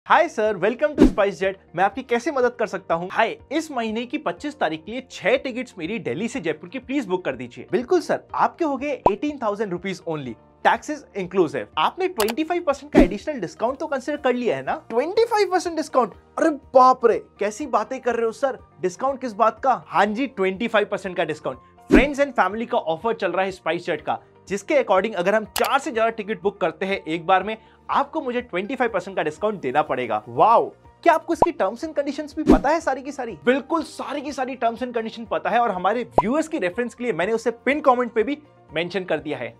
Hi sir, welcome to SpiceJet. मैं आपकी कैसे मदद कर सकता हूँ? हाय, इस महीने की 25 तारीख के लिए 6 टिकट्स मेरी दिल्ली से जयपुर की प्लीज बुक कर दीजिए। बिल्कुल सर, आपके हो गए 18,000 रुपीज ओनली, टैक्सेस इंक्लूसिव। आपने 25% का एडिशनल डिस्काउंट तो कंसिडर कर लिया है ना? 25% डिस्काउंट? अरे बाप रे, कैसी बातें कर रहे हो सर। डिस्काउंट किस बात का? हाँ जी, 25% का डिस्काउंट। फ्रेंड्स एंड फैमिली का ऑफर चल रहा है स्पाइस जेट का, जिसके अकॉर्डिंग अगर हम 4 से ज्यादा टिकट बुक करते हैं एक बार में, आपको मुझे 25% का डिस्काउंट देना पड़ेगा। वाओ, क्या आपको इसकी टर्म्स एंड कंडीशंस भी पता है सारी की सारी? बिल्कुल, सारी की सारी टर्म्स एंड कंडीशन पता है और हमारे व्यूअर्स की रेफरेंस के लिए मैंने उसे पिन कमेंट पे भी मेंशन कर दिया है।